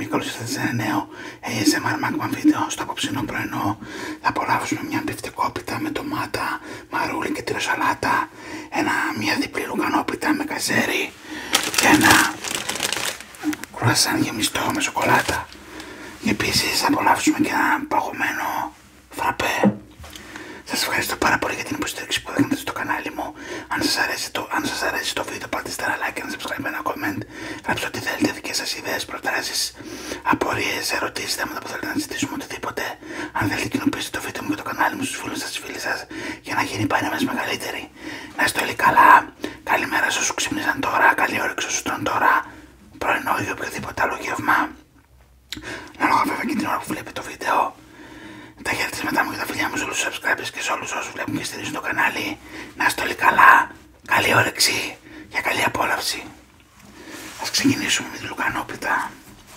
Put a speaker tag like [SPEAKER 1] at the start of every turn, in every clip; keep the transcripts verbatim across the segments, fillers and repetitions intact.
[SPEAKER 1] και καλώς ήρθατε σε ένα νέο έι ες εμ αρ Mukbang βίντεο. Στο απόψινό πρωινό θα απολαύσουμε μια μπιφτεκόπιτα με ντομάτα, μαρούλι και τυροσαλάτα, ένα, μια διπλή λουκανόπιτα με καζέρι και ένα κρουασάν γεμιστό με σοκολάτα. Επίσης θα απολαύσουμε και ένα παγωμένο φραπέ. Σας ευχαριστώ πάρα πολύ για την υποστήριξη που δέχεται στο κανάλι μου. Αν σας αρέσει το, αν σας αρέσει το βίντεο, πατήστε ένα like και ένα subscribe, ένα comment. Γράψτε ό,τι θέλετε, δικές σας ιδέες, προτάσεις, απορίες, ερωτήσεις, θέματα που θέλετε να συζητήσουμε, οτιδήποτε. Αν θέλετε, κοινοποιήστε το βίντεο μου και το κανάλι μου στους φίλους σας, στις φίλες σας, για να γίνει η παρέα μας μεγαλύτερη. Να είστε όλοι καλά. Καλημέρα σε όσους ξύπνησαν τώρα, καλή όρεξη όσους τρώνε τώρα, πρωινό ή οποιοδήποτε άλλο γεύμα. Ανάλογα βέβαια και την ώρα που βλέπετε το βίντεο. Τα χαιρετίσματά μου και τα φιλιά μου σε όλους τους subscribers και σε όλους όσους βλέπουν και στηρίζουν το κανάλι. Να είστε όλοι καλά, καλή όρεξη και καλή απόλαυση. Ας ξεκινήσουμε με τη λουκανόπιτα.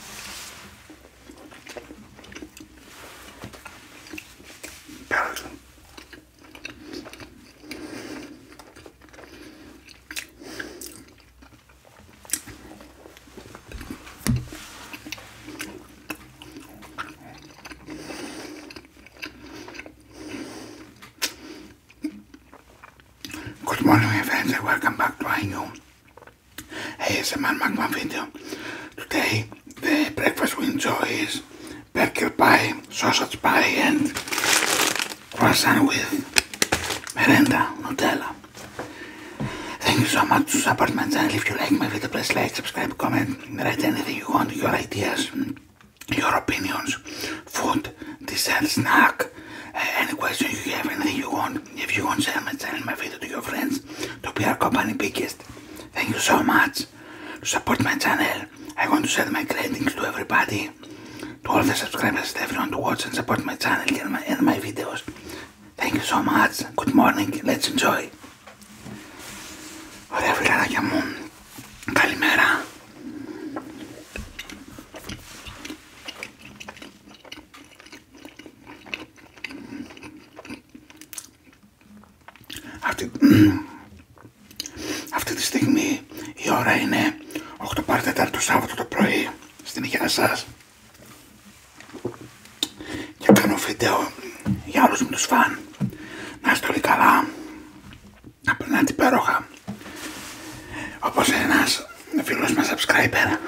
[SPEAKER 1] Good morning my friends and welcome back to a new έι ες εμ αρ Mukbang video. Today the breakfast we enjoy is burger pie, sausage pie and croissant with merenda, Nutella. Thank you so much to support my channel. If you like my video, please like, subscribe, comment, write anything you want, your ideas, your opinions, food, dessert, snack, any question you have, anything you want. If you want to share my channel, my video to your friends, to be our company biggest. Thank you so much to support my channel. I want to send my greetings to everybody, to all the subscribers, to everyone to watch and support my channel and my, and my videos. Thank you so much. Good morning. Let's enjoy. Ωραία φιλαράκια μου. Καλημέρα. Αυτή, αυτή τη στιγμή η ώρα είναι οκτώ παρά τέταρτο Σάββατο το πρωί στην υγεία σας και κάνω βίντεο για όλους μου τους φαν. Να είστε όλοι καλά, να περνάτε υπέροχα. Όπως ένας φίλος μας subscriber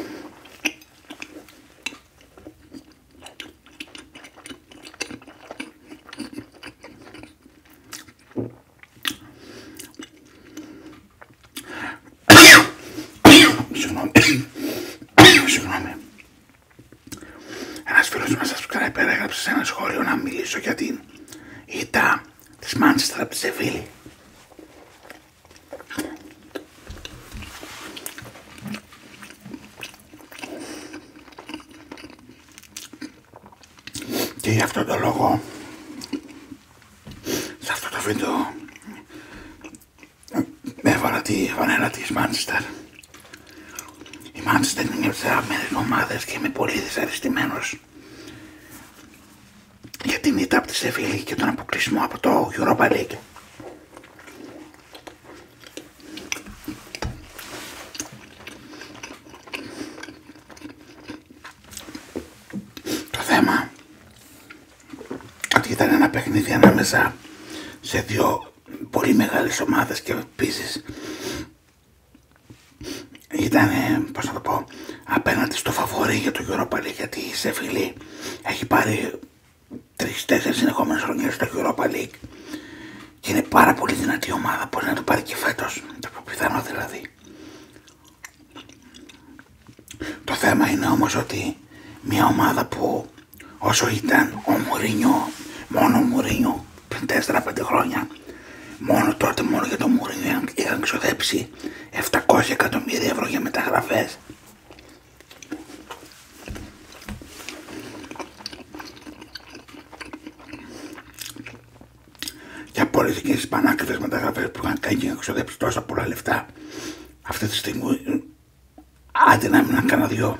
[SPEAKER 1] Ένας φίλος μας subscriber έγραψε σε ένα σχόλιο να μιλήσω για την ήττα της Μάντσεστερ από τη Σεβίλη. Και γι' αυτόν τον λόγο σε αυτό το βίντεο έβαλα τη φανέλα της Μάντσεστερ. Η Μάντσεστερ είναι μια από τις αγαπημένες μου ομάδες και είμαι πολύ δυσαρεστημένος για την ήττα από τη Σεβίλη και τον αποκλεισμό από το Europa League. Το θέμα ότι ήταν ένα παιχνίδι ανάμεσα σε δύο πολύ μεγάλες ομάδες και επίσης ήταν, πώς να το πω, απέναντι στο φαβορί για το Europa League, γιατί η Σεβίλη έχει πάρει τρεις-τέσσερις συνεχόμενες χρονιές στο Europa League και είναι πάρα πολύ δυνατή ομάδα, μπορεί να το πάρει και φέτος, το πιο πιθανό δηλαδή. Το θέμα είναι όμως ότι μια ομάδα που όσο ήταν ο Μουρίνιο, μόνο ο Μουρίνιο πριν τέσσερα πέντε χρόνια, μόνο τότε μόνο για το Μουρίνιο είχαν ξοδέψει επτακόσια εκατομμύρια ευρώ για μεταγραφές. Και από όλες εκείνες τις πανάκριβες μεταγραφές που είχαν κάνει και είχαν ξοδέψει τόσα πολλά λεφτά, αυτή τη στιγμή άντε να μείναν κανένα δυο.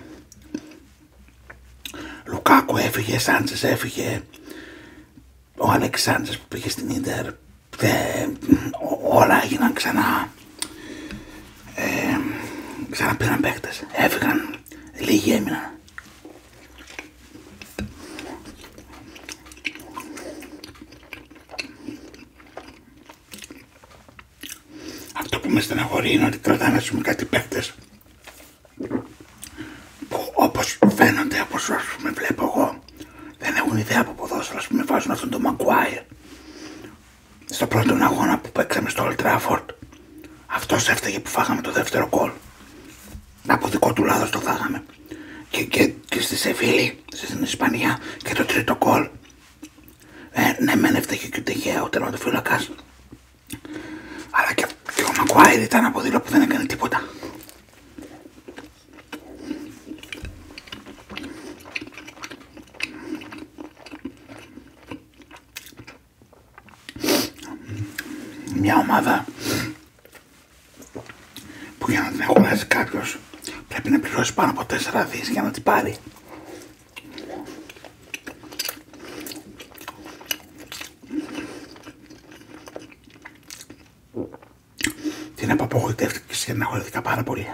[SPEAKER 1] Λουκάκου έφυγε, Σάντσες έφυγε, ο Αλέξης Σάντσες που πήγε στην Ίντερ, όλα έγιναν ξανά, ε, ξαναπήραν παίκτες, έφυγαν, λίγοι έμειναν. με στεναχωρεί είναι ότι κρατάνε ας πούμε κάτι παίκτες που όπως φαίνονται, όπως ας πούμε βλέπω εγώ, δεν έχουν ιδέα από ποδόσφαιρο. Ας πούμε βάζουν αυτόν τον Μαγκουάιρ στο πρώτο αγώνα που παίξαμε στο Old Trafford. Αυτός έφταιγε που φάγαμε το δεύτερο γκολ. Από δικό του λάθος το φάγαμε. Και, και, και στη Σεβίλη, στην Ισπανία, και το τρίτο γκολ. Ε, ναι, μεν έφταιγε και ο Ντεχέα, ο τερματοφύλακας. Αλλά και, και ο Μαγκουάιρ ήταν από δίλο που δεν έκανε τίποτα. Μια ομάδα που για να την αγοράσει κάποιος πρέπει να πληρώσει πάνω από τέσσερα δις για να την πάρει. Την απογοητεύτηκα και στεναχωρήθηκα πάρα πολύ.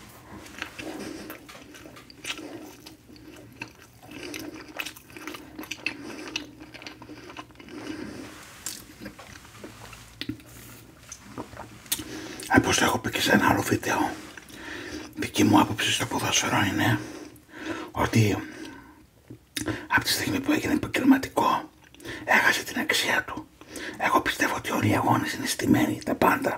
[SPEAKER 1] Όπως έχω πει και σε ένα άλλο βίντεο, δική μου άποψη στο ποδόσφαιρο είναι ότι από τη στιγμή που έγινε επαγγελματικό έχασε την αξία του. Εγώ πιστεύω ότι όλοι οι αγώνες είναι στημένοι, τα πάντα.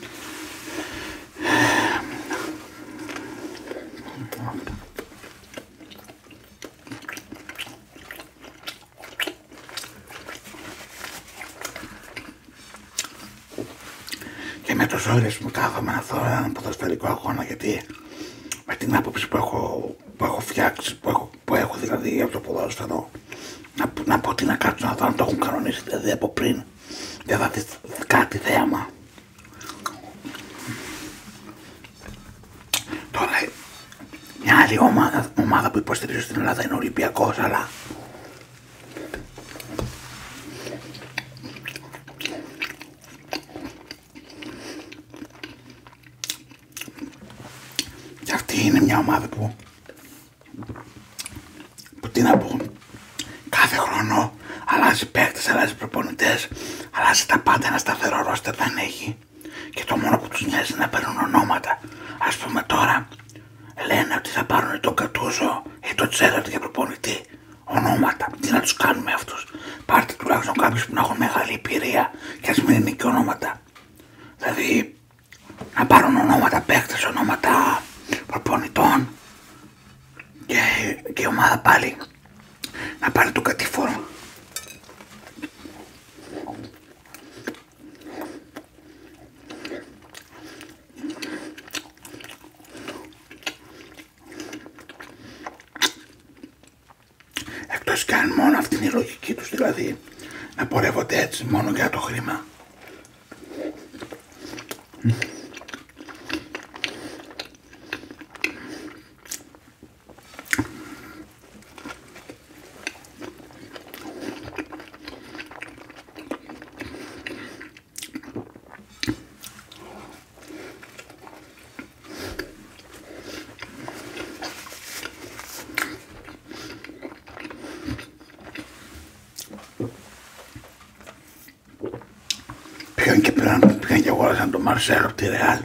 [SPEAKER 1] Και με το ζόρι μου κάθομαι να δω έναν ποδοσφαιρικό αγώνα, γιατί με την άποψη που έχω, που έχω φτιάξει, που έχω, που έχω δηλαδή από το ποδόσφαιρο, να, να πω τι να κάτσω να δω αν το έχουν κανονίσει δηλαδή από πριν, δεν θα δεις κάτι θέαμα. Τώρα μια άλλη ομάδα, ομάδα που υποστηρίζω στην Ελλάδα είναι ο Ολυμπιακός, αλλά και αυτή είναι μια ομάδα που, που τι να πω, κάθε χρόνο αλλάζει παίκτες, αλλάζει προπονητές, αλλάζει τα πάντα, ένα σταθερό ρόστερ δεν έχει. Και το μόνο που τους νοιάζει είναι να παίρνουν ονόματα. Ας πούμε τώρα λένε ότι θα πάρουν τον Κατούζο ή τον Τσέλερ για προπονητή. Ονόματα. Τι να τους κάνουμε αυτούς? Πάρτε τουλάχιστον κάποιους που να έχουν μεγάλη εμπειρία και ας μην είναι και ονόματα. Δηλαδή να πάρουν ονόματα παίκτες, ονόματα προπονητών και, και η ομάδα πάλι να πάρει τον κατηφόρο. Εκτός κι αν μόνο αυτή είναι η λογική τους, δηλαδή να πορεύονται έτσι μόνο για το χρήμα. Πήγαν και πήραν, πήγαν και αγόρασαν τον Μαρσέλο από τη Ρεάλ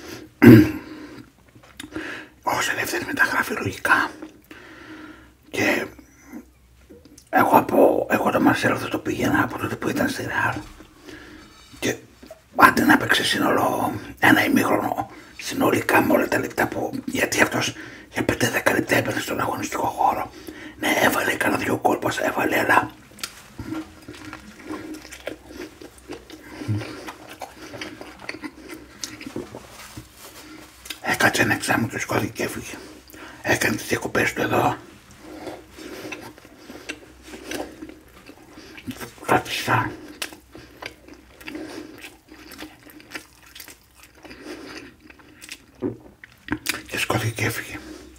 [SPEAKER 1] ως ελεύθερη μεταγραφή λογικά. Και εγώ από εγώ τον Μαρσέλο θα το πήγαινα από τότε που ήταν στη Ρεάλ και άντε να παίξει σύνολο ένα ημίχρονο συνολικά με όλα τα λεπτά που, γιατί αυτός για πέντε δέκα λεπτά έπαιρνε στον αγωνιστικό χώρο. Ναι, έβαλε κανένα δυο κόλπας, έβαλε, αλλά έκατσε ένα εξάμηνο και σκόθηκε και έφυγε. Έκανε τις διακοπές του εδώ. Κράτησα. Και σκόθηκε και έφυγε.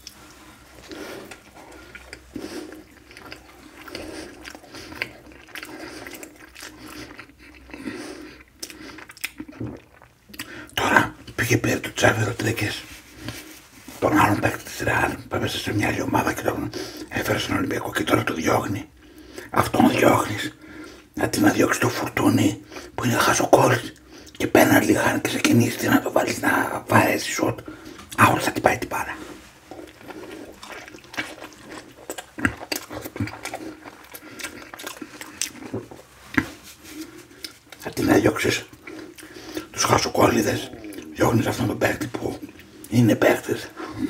[SPEAKER 1] Τώρα πήγε πήρε το Τσάβι Ροντρίγκες, τον άλλον παίκτη της Ρεάλ που έπεσε σε μια άλλη ομάδα και τον έφερε στον Ολυμπιακό και τώρα το διώχνει. Αυτόν διώχνεις αντί να διώξει το Φουρτούνι που είναι χαζοκόρης Και παίρνει ένα λιχάρι και ξεκινήσει να το βάλεις να βαρέσει σοτ. Α, όλα θα την πάει την πάρα. Θα την έδιωξεις τους χασοκόλλιδες, διώχνεις αυτόν τον παίκτη που είναι παίκτης.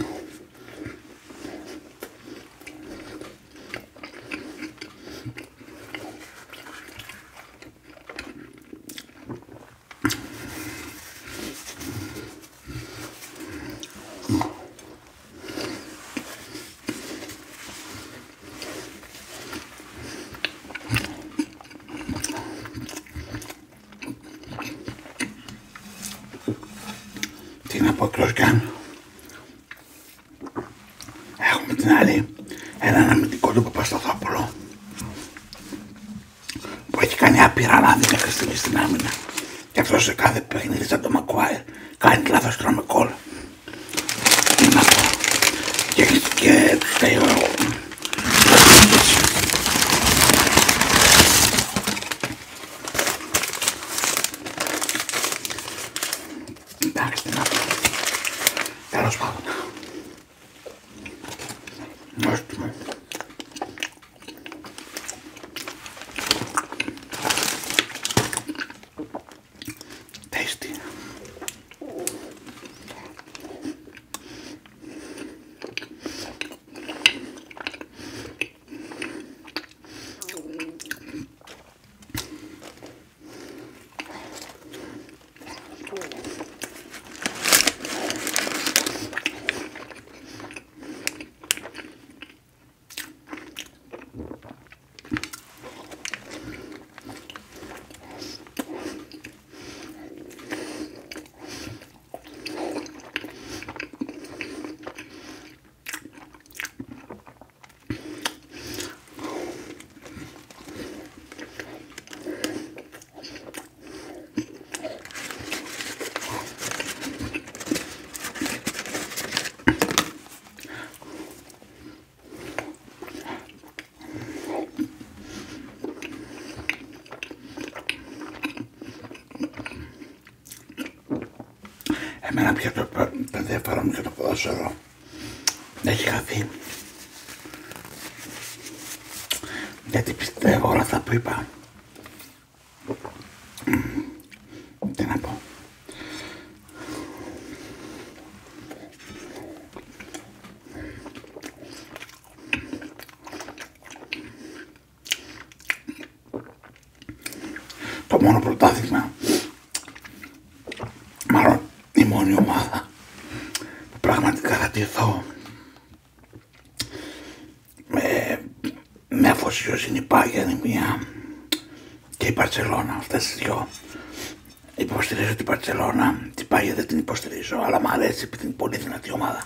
[SPEAKER 1] Τι να πω εκτός κι αν έχουμε την άλλη έναν αμυντικό του Παπασταθόπουλο που έχει κάνει άπειρα λάθη μέχρι στιγμή στην άμυνα και αυτός σε κάθε παιχνίδι σαν το Μακουάιρ κάνει λάθος τρώμε κόλ. Τι να πω και, και τους φταίει ο εντάξει, τι να πω. Τέλος πάντων. Νόστιμο. Tasty. Εμένα πια το, το ενδιαφέρον μου για το ποδόσφαιρο έχει χαθεί. Γιατί πιστεύω όλα αυτά που είπα. Τι να πω. Το μόνο πρωτάθλημα, μάλλον η μόνη ομάδα που πραγματικά θα τηθώ με, με αφοσίωση είναι η Bayern, μία και η Μπαρτσελώνα. Αυτές τις δυο υποστηρίζω την Μπαρτσελώνα, την Bayern δεν την υποστηρίζω, αλλά μου αρέσει επειδή είναι πολύ δυνατή ομάδα.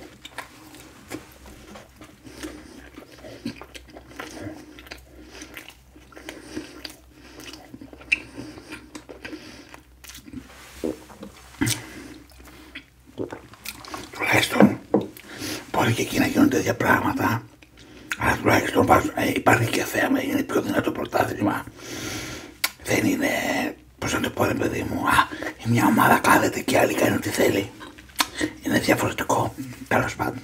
[SPEAKER 1] Τουλάχιστον μπορεί και εκεί να γίνονται τέτοια πράγματα, αλλά τουλάχιστον ε, υπάρχει και θέμα, είναι πιο δυνατό πρωτάθλημα. Δεν είναι, πώς να το πω ρε παιδί μου, α, μια ομάδα κάθεται και άλλη κάνει ό,τι θέλει. Είναι διαφορετικό, τέλος πάντων.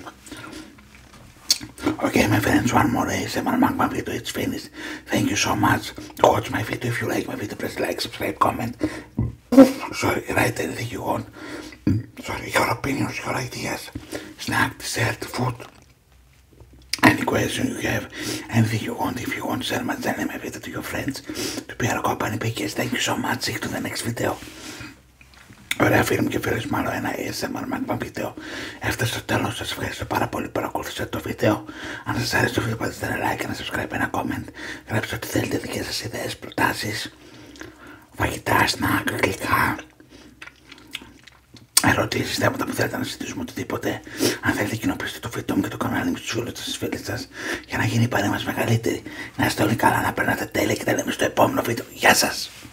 [SPEAKER 1] Okay, my friends, one more A S M R Magma video, it's finished. Thank you so much. Watch my video. If you like my video, press like, subscribe, comment. Sorry, write anything you want. Sorry, your opinions, your ideas, snack, dessert, food. Any question you have, anything you want, if you want to share my channel, my video to your friends, to be our company package. Thank you so much. See you to the next video. Ωραία φίλοι μου και φίλες μου, άλλο ένα A S M R Magma βίντεο. Έφτασε στο τέλος, σας ευχαριστώ πάρα πολύ που παρακολουθήσατε το βίντεο. Αν σας άρεσε το βίντεο, πατήστε ένα like, ένα subscribe, ένα comment. Γράψτε ό,τι θέλετε, δικές σας ιδέες, προτάσεις, φαγητά, σνακ, γλυκά, ερωτήσεις, θέματα που θέλετε να συζητήσουμε, οτιδήποτε. Αν θέλετε, κοινοποιήστε το βίντεο μου και το κανάλι μου στους φίλους σας, στις φίλες σας, για να γίνει η παρέα μας μεγαλύτερη. Να είστε όλοι καλά, να περνάτε τέλεια και τα λέμε στο επόμενο βίντεο. Γεια σας!